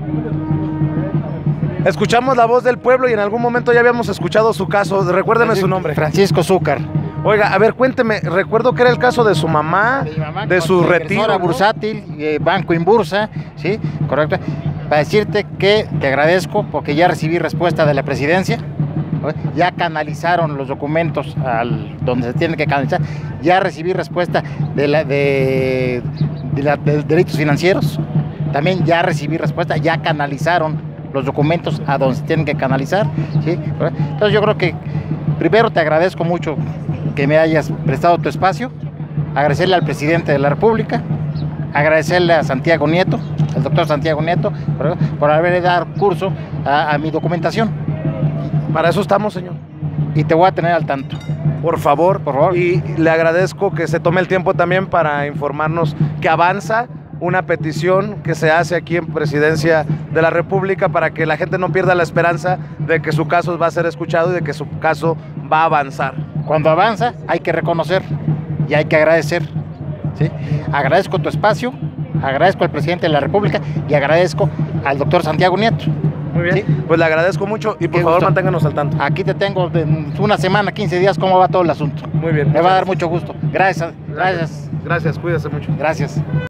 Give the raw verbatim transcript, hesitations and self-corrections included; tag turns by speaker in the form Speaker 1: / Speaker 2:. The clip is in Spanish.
Speaker 1: Escuchamos la voz del pueblo y en algún momento ya habíamos escuchado su caso. Recuérdeme su nombre.
Speaker 2: Francisco Zúcar.
Speaker 1: Oiga, a ver, cuénteme, recuerdo que era el caso de su mamá,
Speaker 2: de, mi mamá,
Speaker 1: de su retiro,
Speaker 2: ¿no?
Speaker 1: bursátil,
Speaker 2: eh, Banco Inbursa, ¿sí? Correcto. Para decirte que te agradezco porque ya recibí respuesta de la presidencia, ¿no? Ya canalizaron los documentos al donde se tienen que canalizar, ya recibí respuesta de la de, de, la, de delitos financieros, también ya recibí respuesta, ya canalizaron los documentos a donde se tienen que canalizar, ¿sí? Entonces yo creo que primero te agradezco mucho que me hayas prestado tu espacio, agradecerle al presidente de la República, agradecerle a Santiago Nieto, al doctor Santiago Nieto, por, por haberle dado curso a, a mi documentación.
Speaker 1: Para eso estamos, señor.
Speaker 2: Y te voy a tener al tanto.
Speaker 1: Por favor,
Speaker 2: por favor.
Speaker 1: Y le agradezco que se tome el tiempo también para informarnos que avanza una petición que se hace aquí en Presidencia de la República para que la gente no pierda la esperanza de que su caso va a ser escuchado y de que su caso va a avanzar.
Speaker 2: Cuando avanza hay que reconocer y hay que agradecer, ¿sí? Agradezco tu espacio, agradezco al presidente de la República y agradezco al doctor Santiago Nieto.
Speaker 1: Muy bien, ¿sí? Pues le agradezco mucho y por Qué favor gusto. Manténganos al tanto.
Speaker 2: Aquí te tengo en una semana, quince días, cómo va todo el asunto.
Speaker 1: Muy bien.
Speaker 2: Me va a dar mucho gusto. Gracias. Gracias.
Speaker 1: Gracias, cuídese mucho.
Speaker 2: Gracias.